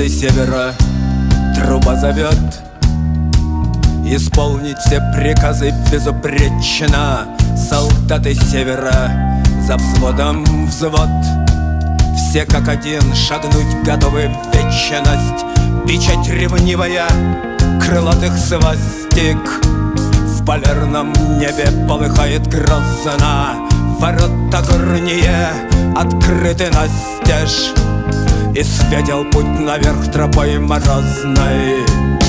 солдаты севера труба зовет исполнить все приказы безупречно. Солдаты севера за взводом взвод, все как один шагнуть готовы в вечность. Печать ревнивая крылатых свастик в полярном небе полыхает грозно. Ворота горние открыты настежь, и светил путь наверх тропой морозной.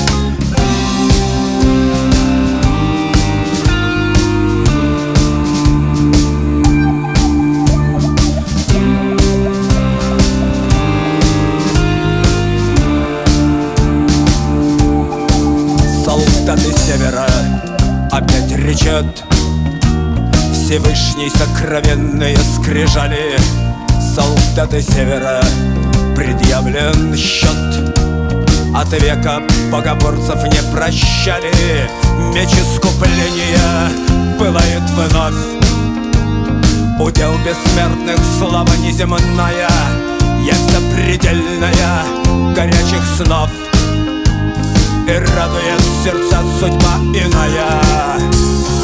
Солдаты севера опять речет Всевышний сокровенные скрижали. Солдаты севера предъявлен счет, от века богоборцев не прощали. Меч искупления пылает вновь, удел бессмертных слава неземная, есть запредельная горячих снов, и радует сердца судьба иная.